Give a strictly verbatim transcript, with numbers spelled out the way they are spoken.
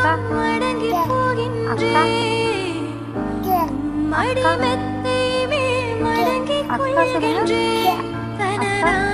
அக்கா மடங்கி அக்கா போகின்றேன் அக்கா மடிமெத்தை மேல் மடங்கி அக்கா சொல்லுங்க கொள்கின்றேன் அக்கா தனனா